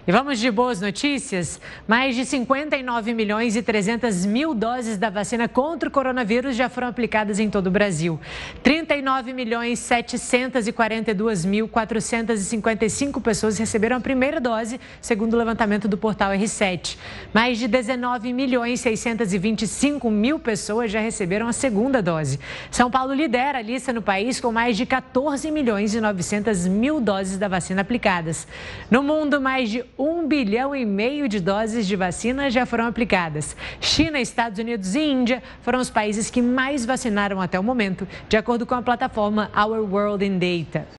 E vamos de boas notícias? Mais de 59 milhões e 300 mil doses da vacina contra o coronavírus já foram aplicadas em todo o Brasil. 39 milhões 742 mil 455 pessoas receberam a primeira dose, segundo o levantamento do portal R7. Mais de 19 milhões 625 mil pessoas já receberam a segunda dose. São Paulo lidera a lista no país com mais de 14 milhões e 900 mil doses da vacina aplicadas. No mundo, mais de 1,5 bilhão de doses de vacina já foram aplicadas. China, Estados Unidos e Índia foram os países que mais vacinaram até o momento, de acordo com a plataforma Our World in Data.